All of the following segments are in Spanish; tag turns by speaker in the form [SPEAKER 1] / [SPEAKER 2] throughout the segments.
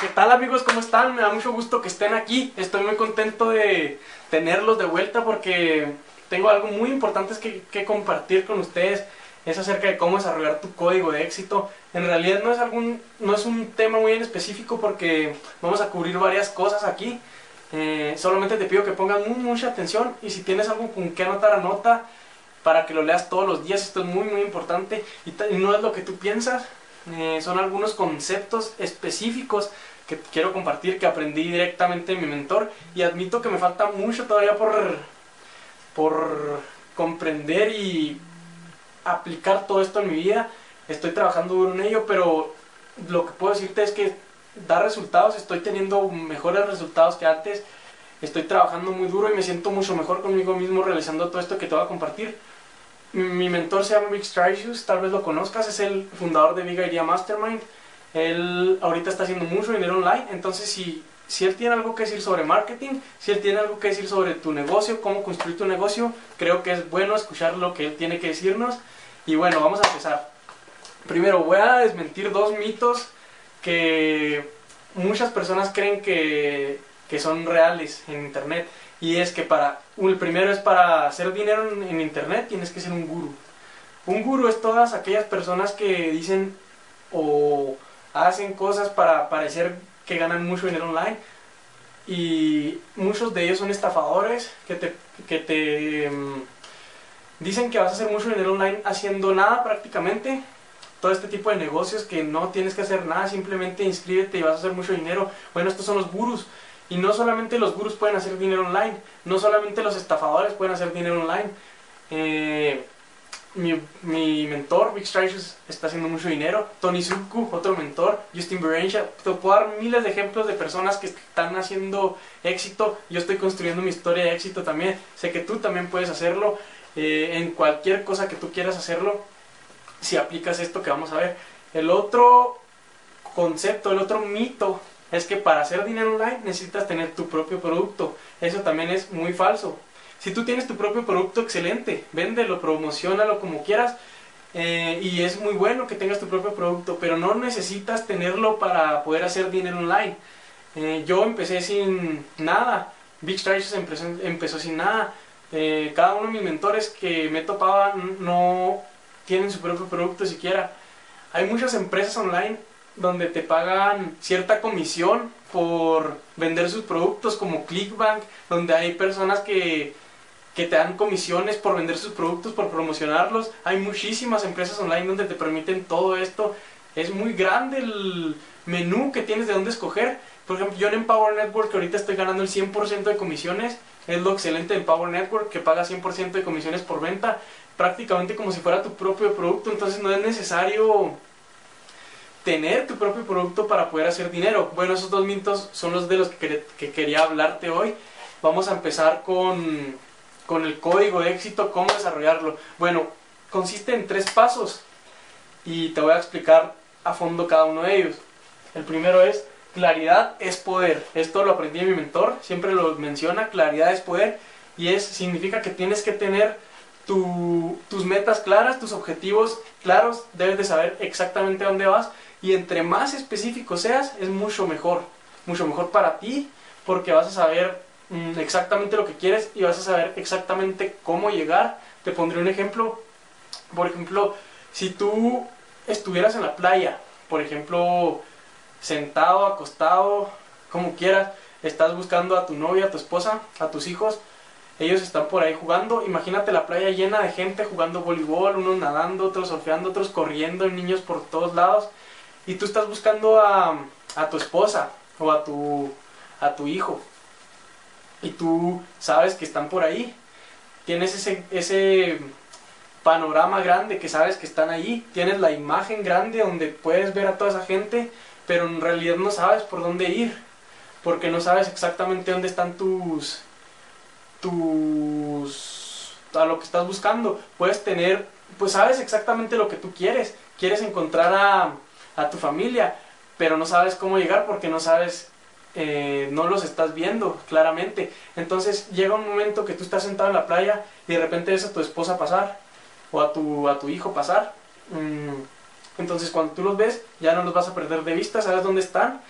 [SPEAKER 1] ¿Qué tal, amigos? ¿Cómo están? Me da mucho gusto que estén aquí. Estoy muy contento de tenerlos de vuelta porque tengo algo muy importante que compartir con ustedes. Es acerca de cómo desarrollar tu código de éxito. En realidad no es un tema muy en específico porque vamos a cubrir varias cosas aquí. Solamente te pido que pongas mucha atención, y si tienes algo con que anotar, anota para que lo leas todos los días. Esto es muy importante y no es lo que tú piensas. Son algunos conceptos específicos que quiero compartir, que aprendí directamente de mi mentor, y admito que me falta mucho todavía por comprender y aplicar todo esto en mi vida. Estoy trabajando duro en ello, pero lo que puedo decirte es que da resultados. Estoy teniendo mejores resultados que antes. Estoy trabajando muy duro y me siento mucho mejor conmigo mismo realizando todo esto que te voy a compartir. Mi mentor se llama Vic Strauss, tal vez lo conozcas, es el fundador de Big Idea Mastermind. Él ahorita está haciendo mucho dinero online, entonces si él tiene algo que decir sobre marketing, si él tiene algo que decir sobre tu negocio, cómo construir tu negocio, creo que es bueno escuchar lo que él tiene que decirnos. Y bueno, vamos a empezar. Primero voy a desmentir dos mitos que muchas personas creen que son reales en internet. Y es que el primero es, para hacer dinero en internet tienes que ser un gurú. Un gurú es todas aquellas personas que dicen o hacen cosas para parecer que ganan mucho dinero online, y muchos de ellos son estafadores que te dicen que vas a hacer mucho dinero online haciendo nada prácticamente. Todo este tipo de negocios que no tienes que hacer nada, simplemente inscríbete y vas a hacer mucho dinero. Bueno, estos son los gurús. Y no solamente los gurús pueden hacer dinero online, no solamente los estafadores pueden hacer dinero online. Mi mentor, Vic Strauss, está haciendo mucho dinero. Tony Zuku, otro mentor. Justin Berencia. Te puedo dar miles de ejemplos de personas que están haciendo éxito. Yo estoy construyendo mi historia de éxito también. Sé que tú también puedes hacerlo. En cualquier cosa que tú quieras hacerlo, si aplicas esto que vamos a ver. El otro concepto, el otro mito, es que para hacer dinero online necesitas tener tu propio producto. Eso también es muy falso. Si tú tienes tu propio producto, excelente, véndelo, promocionalo como quieras, y es muy bueno que tengas tu propio producto, pero no necesitas tenerlo para poder hacer dinero online. Yo empecé sin nada. Vic Strauss empezó sin nada. Cada uno de mis mentores que me topaba no tienen su propio producto siquiera. Hay muchas empresas online donde te pagan cierta comisión por vender sus productos, como Clickbank, donde hay personas que te dan comisiones por vender sus productos, por promocionarlos. Hay muchísimas empresas online donde te permiten todo esto. Es muy grande el menú que tienes de dónde escoger. Por ejemplo, yo en Empower Network, que ahorita estoy ganando el 100% de comisiones. Es lo excelente de Empower Network, que paga 100% de comisiones por venta, prácticamente como si fuera tu propio producto. Entonces no es necesario tener tu propio producto para poder hacer dinero. Bueno, esos dos mitos son los de los que quería hablarte hoy. Vamos a empezar con el código de éxito, cómo desarrollarlo. Bueno, consiste en 3 pasos y te voy a explicar a fondo cada uno de ellos. El primero es: claridad es poder. Esto lo aprendí de mi mentor, siempre lo menciona: claridad es poder. Y significa que tienes que tener tus metas claras, tus objetivos claros. Debes de saber exactamente a dónde vas, y entre más específico seas es mucho mejor para ti, porque vas a saber exactamente lo que quieres y vas a saber exactamente cómo llegar. Te pondré un ejemplo. Por ejemplo, si tú estuvieras en la playa, por ejemplo, sentado, acostado, como quieras, estás buscando a tu novia, a tu esposa, a tus hijos, ellos están por ahí jugando. Imagínate la playa llena de gente jugando voleibol, unos nadando, otros surfeando, otros corriendo, niños por todos lados, y tú estás buscando a tu esposa o a tu hijo, y tú sabes que están por ahí. Tienes ese panorama grande que sabes que están ahí, tienes la imagen grande donde puedes ver a toda esa gente, pero en realidad no sabes por dónde ir, porque no sabes exactamente dónde están a lo que estás buscando. Pues sabes exactamente lo que tú quieres encontrar a tu familia, pero no sabes cómo llegar porque no sabes, no los estás viendo claramente. Entonces llega un momento que tú estás sentado en la playa y de repente ves a tu esposa pasar o a tu hijo pasar. Entonces cuando tú los ves ya no los vas a perder de vista, sabes dónde están,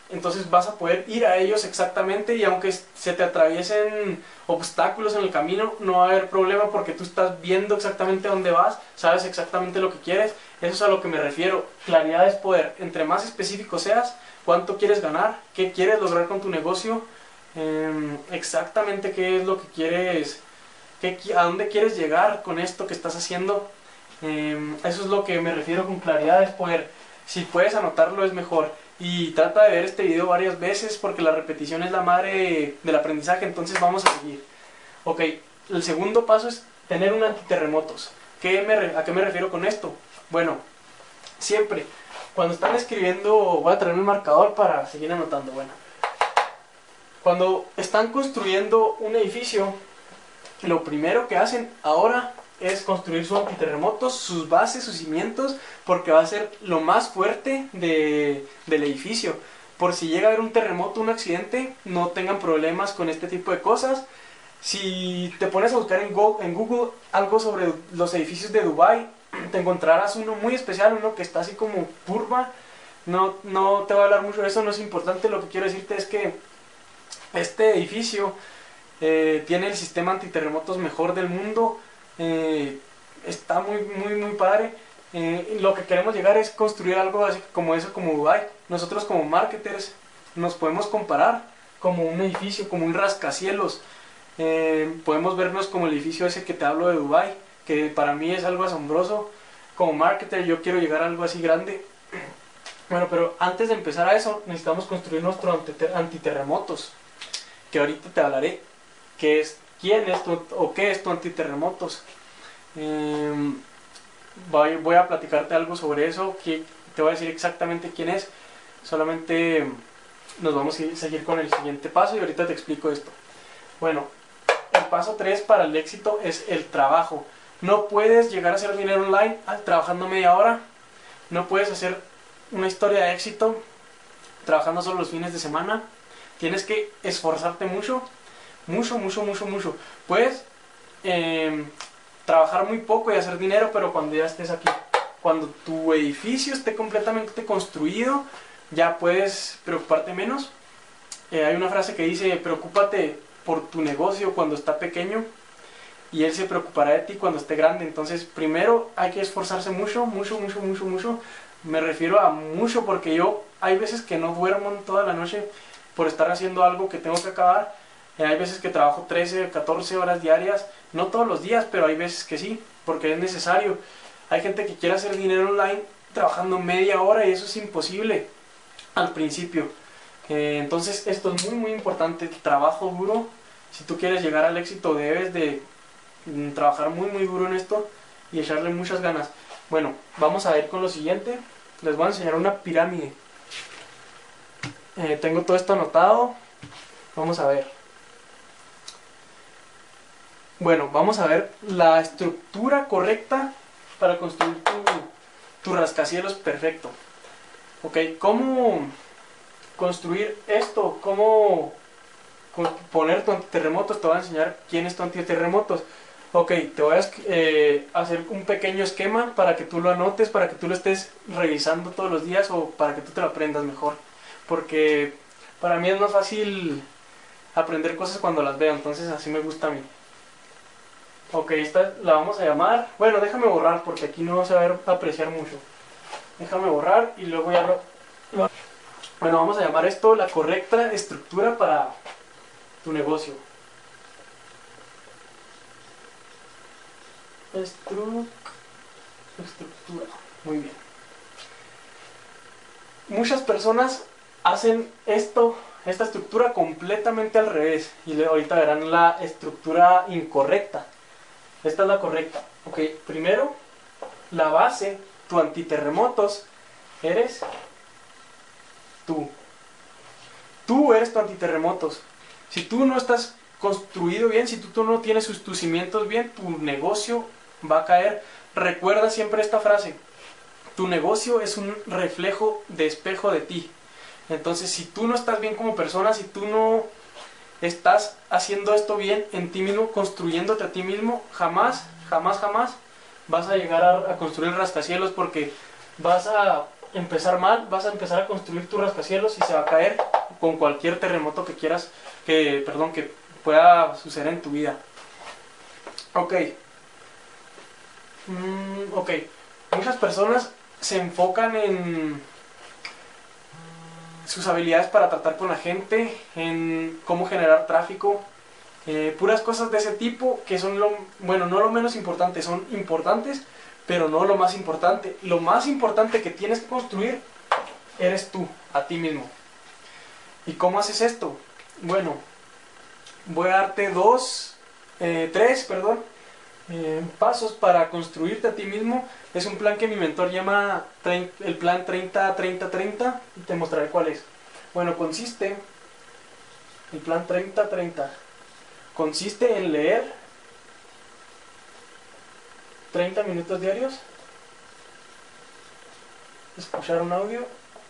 [SPEAKER 1] entonces vas a poder ir a ellos exactamente, y aunque se te atraviesen obstáculos en el camino, no va a haber problema porque tú estás viendo exactamente dónde vas, sabes exactamente lo que quieres. Eso es a lo que me refiero. Claridad es poder. Entre más específico seas, cuánto quieres ganar, qué quieres lograr con tu negocio, exactamente qué es lo que quieres, a dónde quieres llegar con esto que estás haciendo. Eso es lo que me refiero con claridad es poder. Si puedes anotarlo es mejor. Y trata de ver este video varias veces porque la repetición es la madre del aprendizaje. Entonces vamos a seguir. Ok, el segundo paso es tener un antiterremotos. ¿A qué me refiero con esto? Bueno, siempre cuando están escribiendo, voy a traer un marcador para seguir anotando. Bueno, cuando están construyendo un edificio, lo primero que hacen ahora es construir sus antiterremotos, sus bases, sus cimientos, porque va a ser lo más fuerte del edificio. Por si llega a haber un terremoto, un accidente, no tengan problemas con este tipo de cosas. Si te pones a buscar en Google algo sobre los edificios de Dubai, te encontrarás uno muy especial, uno que está así como curva. No te voy a hablar mucho de eso, no es importante. Lo que quiero decirte es que este edificio tiene el sistema antiterremotos mejor del mundo. Está muy padre. Lo que queremos llegar es construir algo así como eso, como Dubai. Nosotros como marketers nos podemos comparar como un edificio, como un rascacielos. Podemos vernos como el edificio ese que te hablo de Dubai, que para mí es algo asombroso. Como marketer yo quiero llegar a algo así grande. Bueno, pero antes de empezar a eso necesitamos construir nuestro antiterremotos, que ahorita te hablaré qué es, quién es o qué es tu antiterremotos. Voy a platicarte algo sobre eso, que te voy a decir exactamente quién es. Solamente nos vamos a seguir con el siguiente paso y ahorita te explico esto. Bueno, el paso 3 para el éxito es el trabajo. No puedes llegar a hacer dinero online trabajando media hora. No puedes hacer una historia de éxito trabajando solo los fines de semana. Tienes que esforzarte mucho. Puedes trabajar muy poco y hacer dinero, pero cuando ya estés aquí, cuando tu edificio esté completamente construido, ya puedes preocuparte menos. Hay una frase que dice: preocúpate por tu negocio cuando está pequeño y él se preocupará de ti cuando esté grande. Entonces primero hay que esforzarse mucho. Me refiero a mucho porque hay veces que no duermo toda la noche por estar haciendo algo que tengo que acabar. Hay veces que trabajo 13, 14 horas diarias, no todos los días, pero hay veces que sí, porque es necesario. Hay gente que quiere hacer dinero online trabajando media hora y eso es imposible al principio. Entonces esto es muy importante, el trabajo duro. Si tú quieres llegar al éxito debes de trabajar muy duro en esto y echarle muchas ganas. Bueno, vamos a ir con lo siguiente. Les voy a enseñar una pirámide. Tengo todo esto anotado. Vamos a ver. Bueno, vamos a ver la estructura correcta para construir tu rascacielos perfecto. Ok, ¿cómo construir esto? ¿Cómo poner tu antiterremotos? Te voy a enseñar quién es tu antiterremotos. Ok, te voy a hacer un pequeño esquema para que tú lo anotes, para que tú lo estés revisando todos los días o para que tú te lo aprendas mejor. Porque para mí es más fácil aprender cosas cuando las veo, entonces así me gusta a mí. Ok, esta la vamos a llamar... Bueno, déjame borrar porque aquí no se va a apreciar mucho. Déjame borrar y luego ya lo... Bueno, vamos a llamar esto la correcta estructura para tu negocio. Estructura. Muy bien. Muchas personas hacen esta estructura completamente al revés. Y ahorita verán la estructura incorrecta. Esta es la correcta. Ok, primero, la base, tu antiterremotos, eres tú. Tú eres tu antiterremotos. Si tú no estás construido bien, si tú no tienes tus cimientos bien, tu negocio va a caer. Recuerda siempre esta frase: tu negocio es un reflejo de espejo de ti. Entonces, si tú no estás bien como persona, si tú no estás haciendo esto bien en ti mismo, construyéndote a ti mismo, jamás vas a llegar a construir rascacielos, porque vas a empezar mal, vas a empezar a construir tu rascacielos y se va a caer con cualquier terremoto que quieras, que pueda suceder en tu vida. Ok. Ok. Muchas personas se enfocan en sus habilidades para tratar con la gente, en cómo generar tráfico, puras cosas de ese tipo que son no lo menos importante, son importantes, pero no lo más importante. Lo más importante que tienes que construir eres tú, a ti mismo. ¿Y cómo haces esto? Bueno, voy a darte tres pasos para construirte a ti mismo. Es un plan que mi mentor llama el plan 30-30-30 y te mostraré cuál es. Bueno, el plan 30-30 consiste en leer 30 minutos diarios, escuchar un audio,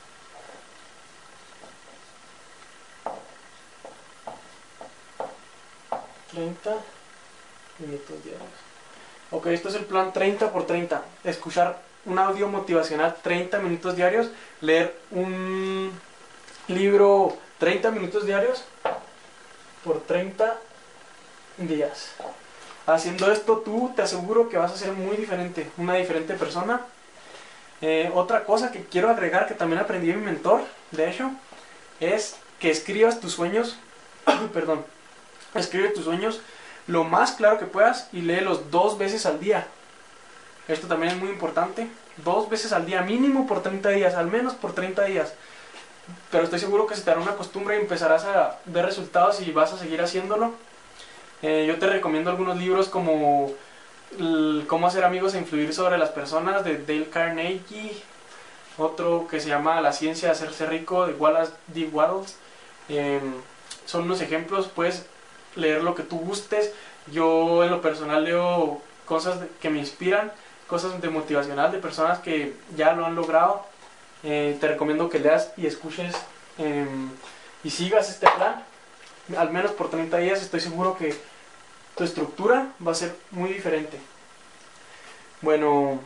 [SPEAKER 1] minutos diarios. Ok, esto es el plan 30x30. Escuchar un audio motivacional 30 minutos diarios, leer un libro 30 minutos diarios por 30 días. Haciendo esto tú te aseguro que vas a ser muy diferente, una diferente persona. Otra cosa que quiero agregar que también aprendí de mi mentor, de hecho, es que escribas tus sueños, perdón, escribe tus sueños lo más claro que puedas y léelos 2 veces al día. Esto también es muy importante, 2 veces al día, mínimo por 30 días, al menos por 30 días. Pero estoy seguro que se te hará una costumbre y empezarás a ver resultados y vas a seguir haciéndolo. Yo te recomiendo algunos libros como Cómo hacer amigos e influir sobre las personas de Dale Carnegie, otro que se llama La ciencia de hacerse rico de Wallace D. Wattles. Son unos ejemplos, puedes leer lo que tú gustes. Yo en lo personal leo cosas que me inspiran, cosas de motivacional de personas que ya lo han logrado. Te recomiendo que leas y escuches y sigas este plan al menos por 30 días. Estoy seguro que tu estructura va a ser muy diferente. Bueno,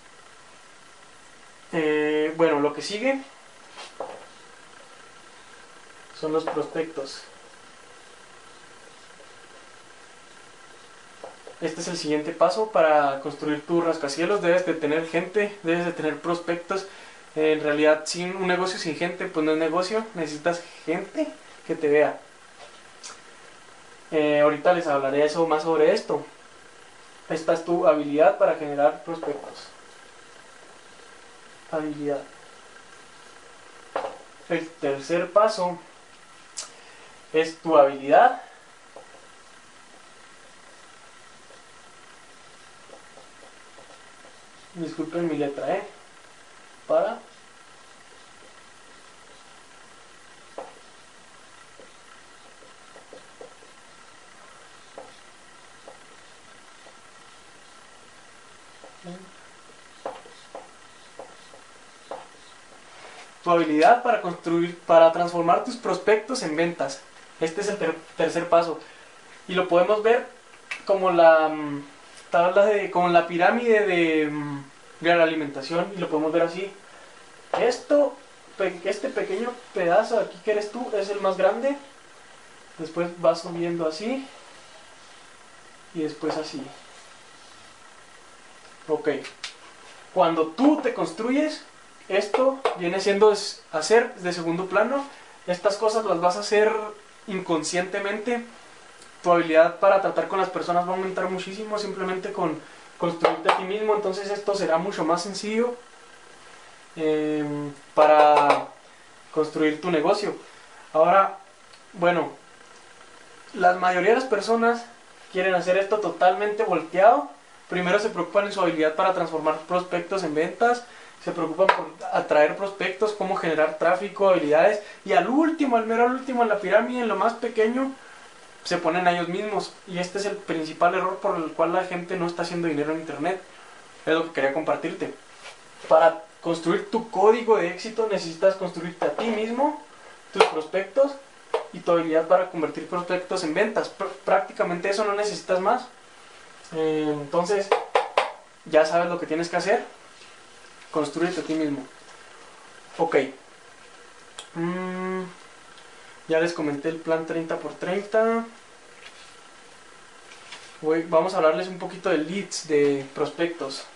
[SPEAKER 1] lo que sigue son los prospectos. Este es el siguiente paso para construir tu rascacielos. Debes de tener gente, debes de tener prospectos. En realidad, sin un negocio sin gente, pues no es negocio. Necesitas gente que te vea. Ahorita les hablaré más sobre esto. Esta es tu habilidad para generar prospectos. Habilidad. El tercer paso es tu habilidad disculpen mi letra, para tu habilidad para transformar tus prospectos en ventas. Este es el tercer paso y lo podemos ver como como la pirámide de la alimentación, y lo podemos ver así. Este pequeño pedazo de aquí que eres tú es el más grande, después va subiendo así y después así. Ok, cuando tú te construyes, esto viene siendo hacer de segundo plano. Estas cosas las vas a hacer inconscientemente. Tu habilidad para tratar con las personas va a aumentar muchísimo simplemente con construirte a ti mismo. Entonces esto será mucho más sencillo para construir tu negocio. Ahora, bueno, la mayoría de las personas quieren hacer esto totalmente volteado. Primero se preocupan en su habilidad para transformar prospectos en ventas, se preocupan por atraer prospectos, cómo generar tráfico, habilidades, y al mero último en la pirámide, en lo más pequeño, se ponen a ellos mismos. Y este es el principal error por el cual la gente no está haciendo dinero en internet. Es lo que quería compartirte. Para construir tu código de éxito necesitas construirte a ti mismo, tus prospectos y tu habilidad para convertir prospectos en ventas. Prácticamente eso, no necesitas más. Entonces ya sabes lo que tienes que hacer. Construyete a ti mismo. Ok. Ya les comenté el plan 30x30. Vamos a hablarles un poquito de leads, de prospectos.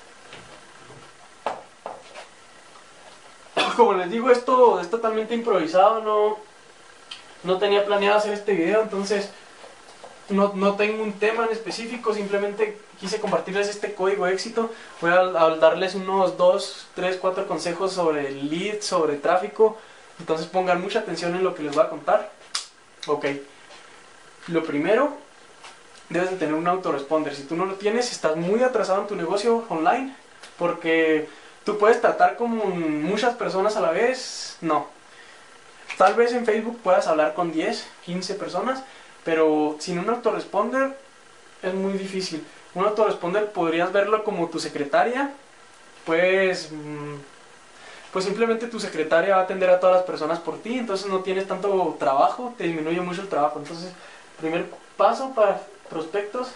[SPEAKER 1] Como les digo, esto es totalmente improvisado, no tenía planeado hacer este video, entonces no tengo un tema en específico, simplemente quise compartirles este código de éxito. Voy a darles unos 2, 3, 4 consejos sobre leads, sobre tráfico, entonces pongan mucha atención en lo que les voy a contar. Ok, lo primero, debes de tener un autoresponder. Si tú no lo tienes, estás muy atrasado en tu negocio online, porque tú puedes tratar con muchas personas a la vez. No, tal vez en Facebook puedas hablar con 10, 15 personas, pero sin un autoresponder es muy difícil. Un autoresponder podrías verlo como tu secretaria, pues simplemente tu secretaria va a atender a todas las personas por ti, entonces no tienes tanto trabajo, te disminuye mucho el trabajo. Entonces, primer paso para prospectos,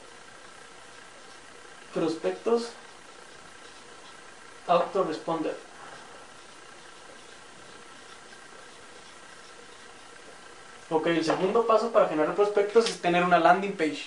[SPEAKER 1] autoresponder. Ok, el segundo paso para generar prospectos es tener una landing page.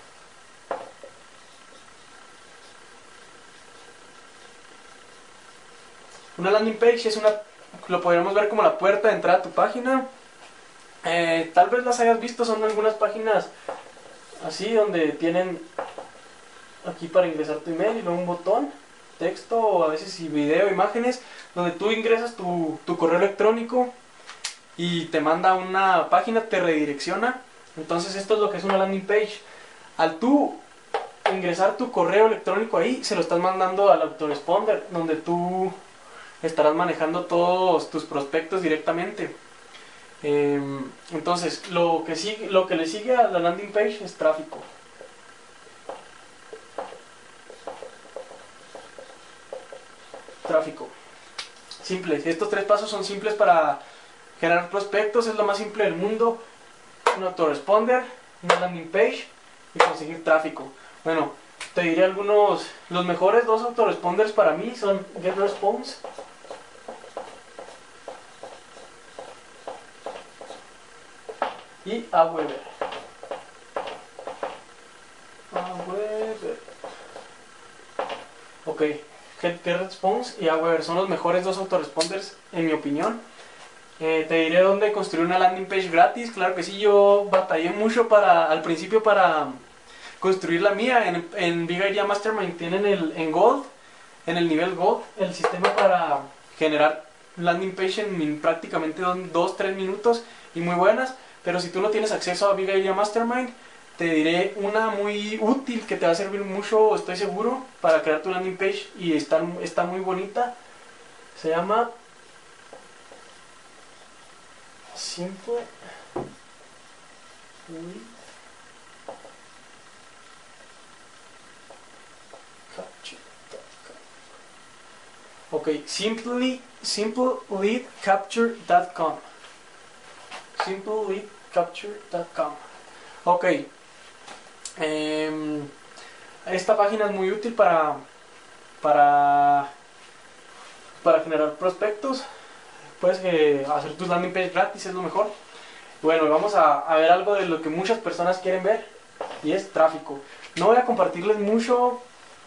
[SPEAKER 1] Una landing page lo podríamos ver como la puerta de entrada a tu página. Tal vez las hayas visto, son algunas páginas así donde tienen aquí para ingresar tu email y luego un botón, texto o a veces video, imágenes, donde tú ingresas tu correo electrónico y te manda a una página, te redirecciona. Entonces esto es lo que es una landing page. Al tú ingresar tu correo electrónico ahí, se lo estás mandando al autoresponder, donde tú estarás manejando todos tus prospectos directamente. Entonces lo que le sigue a la landing page es tráfico. Simple, estos 3 pasos son simples para generar prospectos, es lo más simple del mundo. Un autoresponder, una landing page y conseguir tráfico. Bueno, te diré los mejores 2 autoresponders para mí son GetResponse y Aweber. Ok, GetResponse y Aweber son los mejores 2 autoresponders en mi opinión. Te diré dónde construir una landing page gratis. Claro que sí, yo batallé mucho al principio para construir la mía. En Big Idea Mastermind tienen en Gold, en el nivel Gold, el sistema para generar landing page en prácticamente 2-3 minutos y muy buenas. Pero si tú no tienes acceso a Big Idea Mastermind, te diré una muy útil que te va a servir mucho, estoy seguro, para crear tu landing page y está muy bonita. Se llama Simple Lead Capture.com. Ok, simpleleadcapture.com. Simpleleadcapture.com. Ok. Esta página es muy útil para generar prospectos. Puedes hacer tus landing page gratis, es lo mejor. Bueno, vamos a ver algo de lo que muchas personas quieren ver, y es tráfico. No voy a compartirles mucho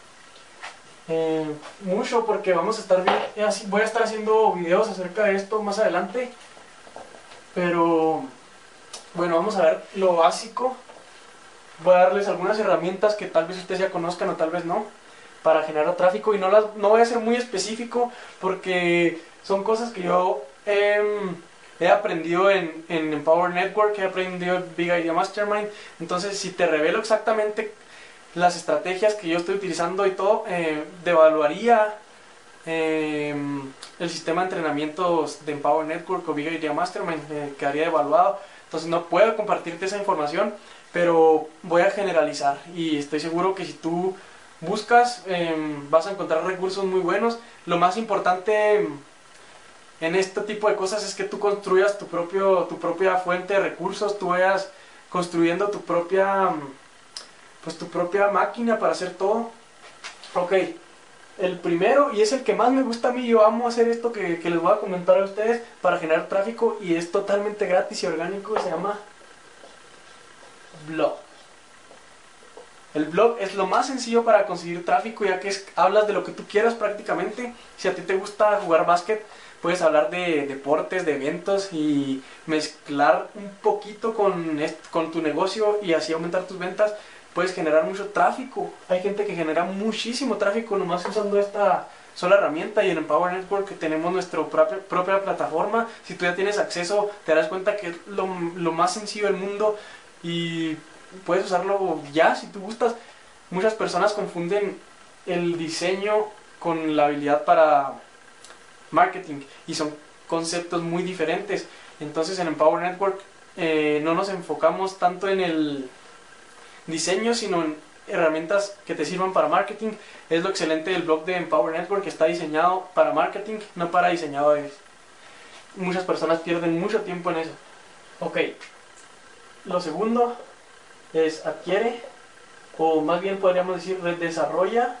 [SPEAKER 1] porque voy a estar haciendo videos acerca de esto más adelante. Pero bueno, vamos a ver lo básico. Voy a darles algunas herramientas que tal vez ustedes ya conozcan o tal vez no, para generar tráfico, y no voy a ser muy específico porque son cosas que yo he aprendido en Empower Network, he aprendido en Big Idea Mastermind. Entonces, si te revelo exactamente las estrategias que yo estoy utilizando y todo, devaluaría el sistema de entrenamientos de Empower Network o Big Idea Mastermind, quedaría devaluado. Entonces no puedo compartirte esa información, pero voy a generalizar, y estoy seguro que si tú buscas vas a encontrar recursos muy buenos. Lo más importante en este tipo de cosas es que tú construyas tu propia fuente de recursos, tú vayas construyendo tu propia máquina para hacer todo. Ok, El primero, y es el que más me gusta a mí, yo amo hacer esto que les voy a comentar a ustedes para generar tráfico y es totalmente gratis y orgánico, se llama blog. El blog es lo más sencillo para conseguir tráfico, ya que hablas de lo que tú quieras prácticamente. Si a ti te gusta jugar básquet, puedes hablar de deportes, de eventos y mezclar un poquito con tu negocio y así aumentar tus ventas. Puedes generar mucho tráfico. Hay gente que genera muchísimo tráfico nomás usando esta sola herramienta, y en Empower Network tenemos nuestra propia plataforma. Si tú ya tienes acceso, te darás cuenta que es lo más sencillo del mundo y puedes usarlo ya si tú gustas. Muchas personas confunden el diseño con la habilidad para marketing y son conceptos muy diferentes. Entonces en Empower Network no nos enfocamos tanto en el diseño, sino en herramientas que te sirvan para marketing. Es lo excelente del blog de Empower Network, que está diseñado para marketing, no para diseñadores. Muchas personas pierden mucho tiempo en eso. Ok, lo segundo es adquiere, o más bien podríamos decir desarrolla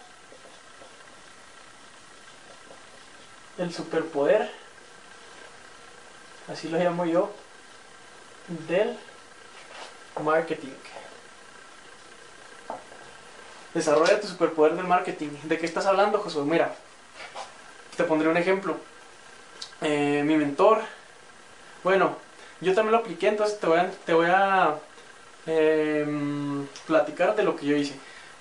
[SPEAKER 1] el superpoder, así lo llamo yo, del marketing. Desarrolla tu superpoder del marketing. ¿De qué estás hablando, Josué? Mira, te pondré un ejemplo. Mi mentor, bueno, yo también lo apliqué, entonces te voy a platicar de lo que yo hice.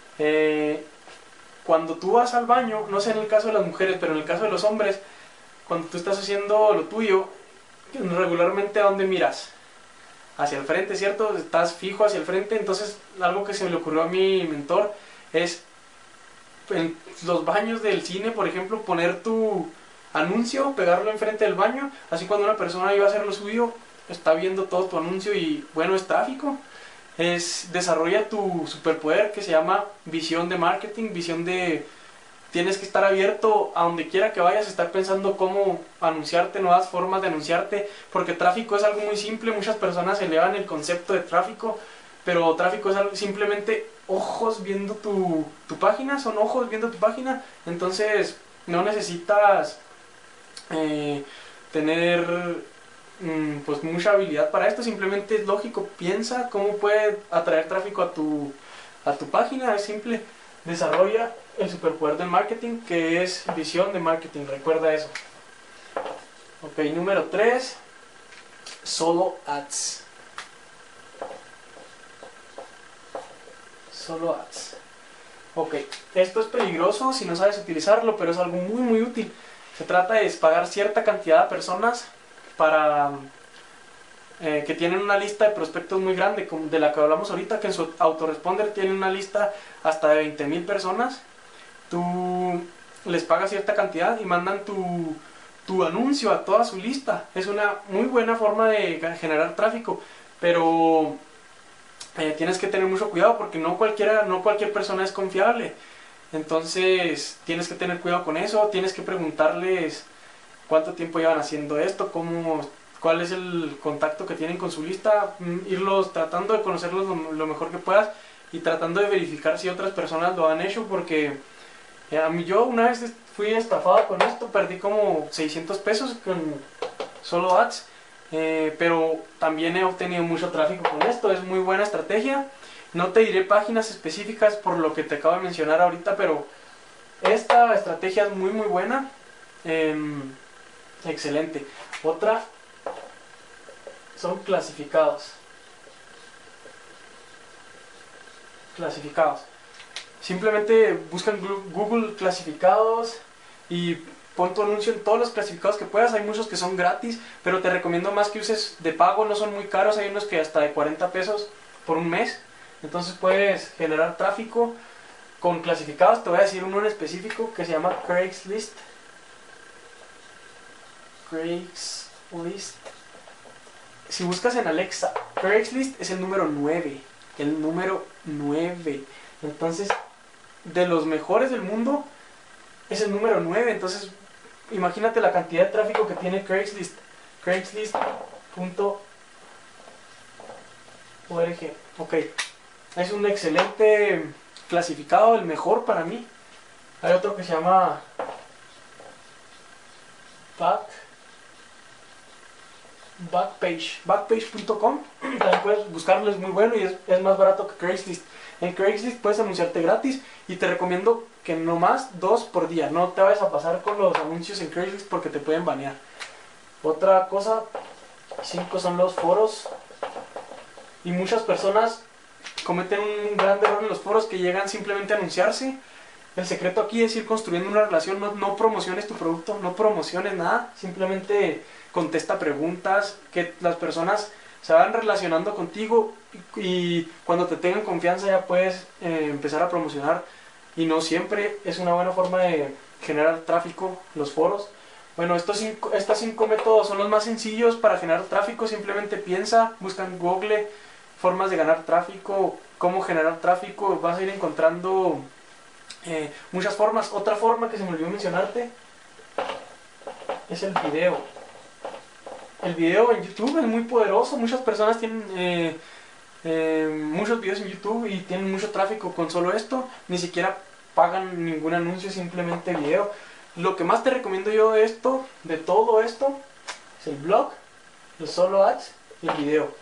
[SPEAKER 1] Cuando tú vas al baño, no sé en el caso de las mujeres, pero en el caso de los hombres, cuando tú estás haciendo lo tuyo, regularmente ¿a dónde miras? Hacia el frente, ¿cierto? Estás fijo hacia el frente. Entonces algo que se me le ocurrió a mi mentor es en los baños del cine, por ejemplo, poner tu anuncio, pegarlo enfrente del baño, así cuando una persona iba a hacer lo suyo, está viendo todo tu anuncio y bueno, es tráfico. Desarrolla tu superpoder que se llama visión de marketing, visión de... Tienes que estar abierto a donde quiera que vayas, estar pensando cómo anunciarte, nuevas formas de anunciarte, porque tráfico es algo muy simple. Muchas personas elevan el concepto de tráfico, pero tráfico es simplemente ojos viendo tu página, son ojos viendo tu página. Entonces no necesitas tener pues mucha habilidad para esto, simplemente es lógico. Piensa cómo puede atraer tráfico a tu página, es simple. Desarrolla el superpoder del marketing, que es visión de marketing, recuerda eso. Ok, número 3, solo ads. Solo ads. Ok, esto es peligroso si no sabes utilizarlo, pero es algo muy útil. Se trata de pagar cierta cantidad de personas para que tienen una lista de prospectos muy grande, como de la que hablamos ahorita, que en su autoresponder tienen una lista hasta de 20,000 personas. Tú les pagas cierta cantidad y mandan tu anuncio a toda su lista. Es una muy buena forma de generar tráfico, pero tienes que tener mucho cuidado porque no cualquier persona es confiable. Entonces tienes que tener cuidado con eso. Tienes que preguntarles cuánto tiempo llevan haciendo esto, cuál es el contacto que tienen con su lista, irlos tratando de conocerlos lo mejor que puedas y tratando de verificar si otras personas lo han hecho, porque yo una vez fui estafado con esto, perdí como 600 pesos con solo ads, pero también he obtenido mucho tráfico con esto. Es muy buena estrategia. No te diré páginas específicas por lo que te acabo de mencionar ahorita, pero esta estrategia es muy buena. Excelente. Otra son clasificados. Simplemente buscan Google clasificados y pon tu anuncio en todos los clasificados que puedas. Hay muchos que son gratis, pero te recomiendo más que uses de pago, no son muy caros. Hay unos que hasta de 40 pesos por un mes. Entonces puedes generar tráfico con clasificados. Te voy a decir uno en específico que se llama Craigslist. Si buscas en Alexa, Craigslist es el número 9. El número 9. Entonces, de los mejores del mundo, es el número 9. Entonces, imagínate la cantidad de tráfico que tiene Craigslist. Craigslist.org. Ok. Es un excelente clasificado, el mejor para mí. Hay otro que se llama Backpage.com. También puedes buscarlo, es muy bueno y es más barato que Craigslist. En Craigslist puedes anunciarte gratis y te recomiendo que no más 2 por día. No te vayas a pasar con los anuncios en Craigslist porque te pueden banear. Otra cosa, 5 son los foros. Y muchas personas cometen un gran error en los foros que llegan simplemente a anunciarse. El secreto aquí es ir construyendo una relación. No promociones tu producto, no promociones nada. Simplemente contesta preguntas, que las personas se van relacionando contigo y cuando te tengan confianza ya puedes empezar a promocionar. Y no siempre es una buena forma de generar tráfico los foros. Bueno, estos 5 métodos son los más sencillos para generar tráfico. Simplemente piensa, busca en Google formas de ganar tráfico, cómo generar tráfico. Vas a ir encontrando muchas formas. Otra forma que se me olvidó mencionarte es el video. El video en YouTube es muy poderoso. Muchas personas tienen muchos videos en YouTube y tienen mucho tráfico con solo esto. Ni siquiera pagan ningún anuncio, simplemente video. Lo que más te recomiendo yo de todo esto es el blog, el solo ads y el video.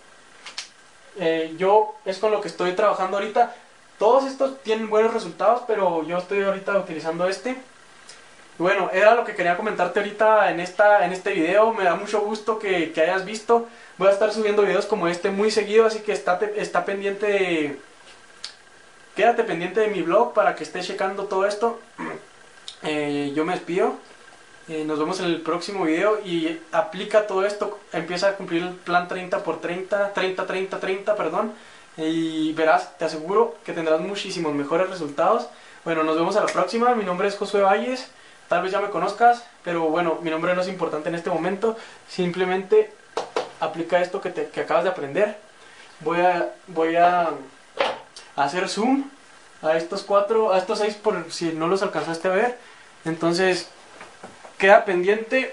[SPEAKER 1] Yo es con lo que estoy trabajando ahorita. Todos estos tienen buenos resultados, pero yo estoy ahorita utilizando este. Bueno, era lo que quería comentarte ahorita en este video. Me da mucho gusto que hayas visto. Voy a estar subiendo videos como este muy seguido, así que está pendiente quédate pendiente de mi blog para que estés checando todo esto. Yo me despido. Nos vemos en el próximo video y aplica todo esto. Empieza a cumplir el plan 30x30, perdón. Y verás, te aseguro que tendrás muchísimos mejores resultados. Bueno, nos vemos a la próxima. Mi nombre es Josué Valles. Tal vez ya me conozcas, pero bueno, mi nombre no es importante en este momento. Simplemente aplica esto que acabas de aprender. Voy a hacer zoom a estos 6 por si no los alcanzaste a ver. Entonces, queda pendiente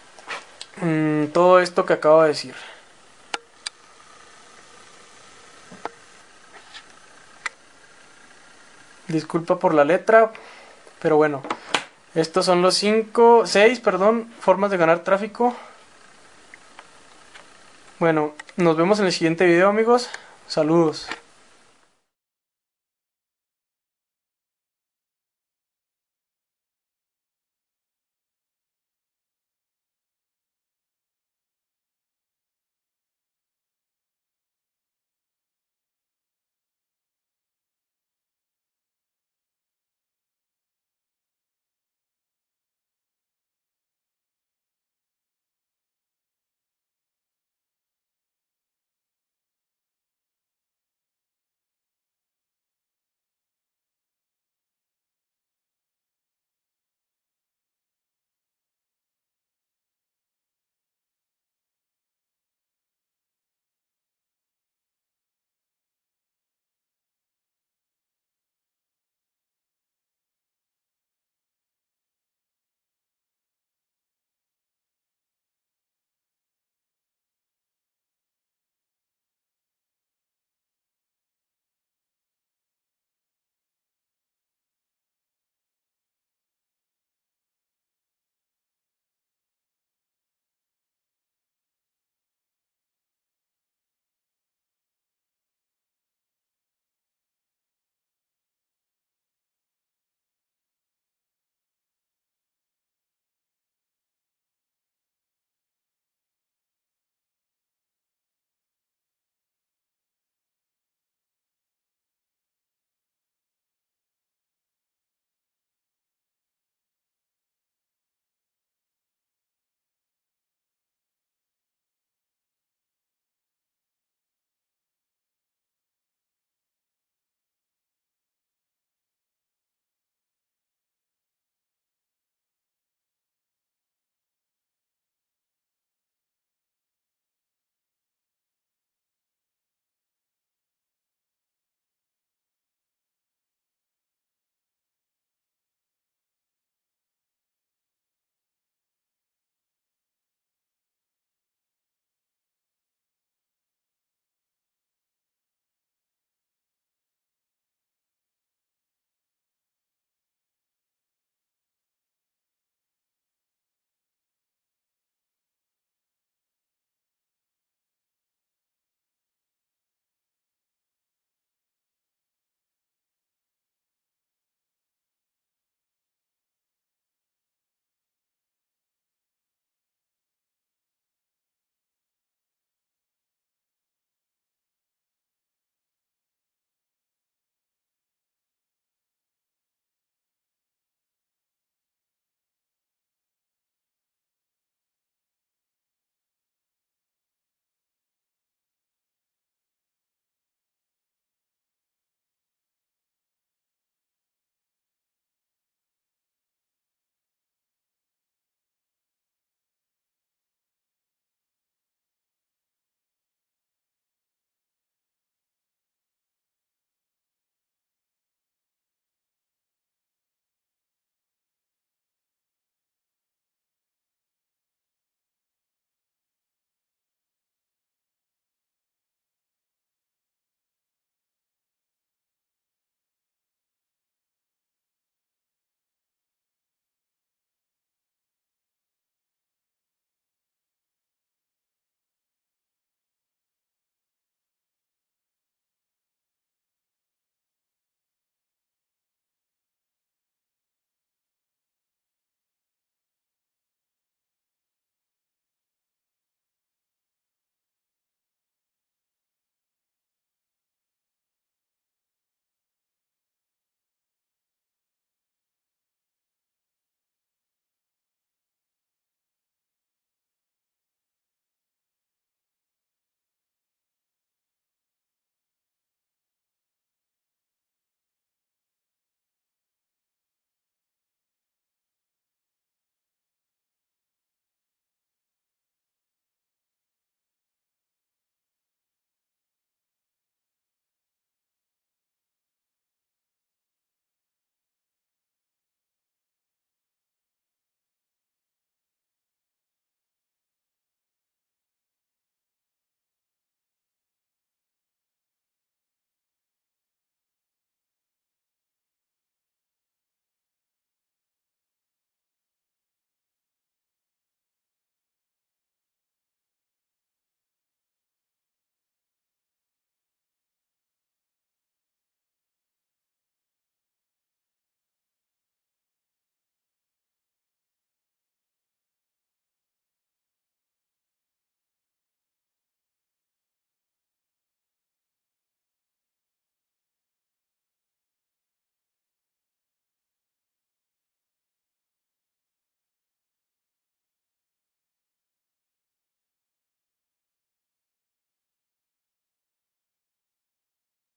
[SPEAKER 1] todo esto que acabo de decir. Disculpa por la letra, pero bueno. Estos son los 6 formas de ganar tráfico. Bueno, nos vemos en el siguiente video, amigos. Saludos.